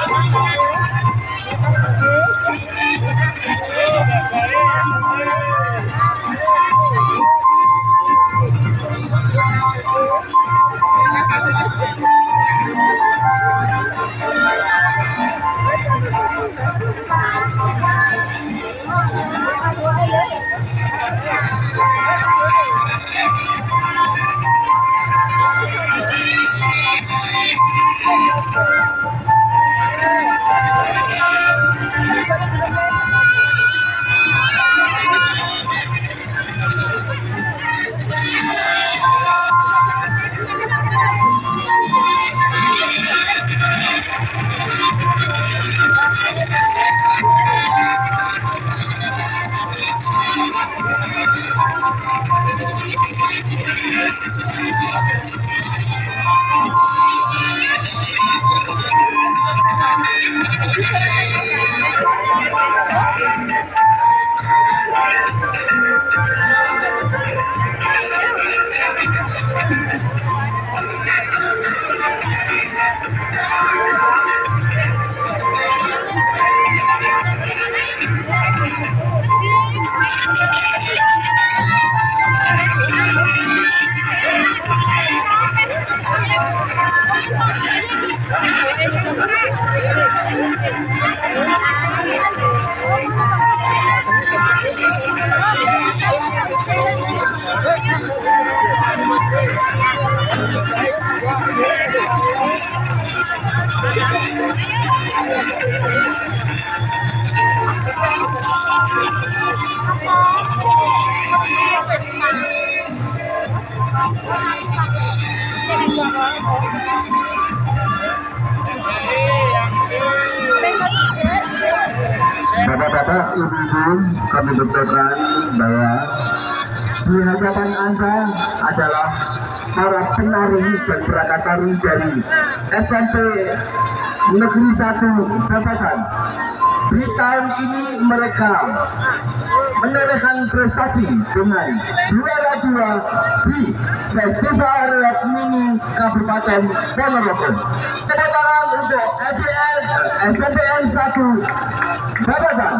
Bapak-bapak, ibu-ibu, kami betulkan bahwa di hadapan Anda adalah para penari dan prakatari dari SMP Negeri 1 Babakan. Di tahun ini mereka menorehkan prestasi dengan juara 2 di Festival Rock Mini Kabupaten Ponorogo. Tepuk tangan untuk SMPN 1 Babakan.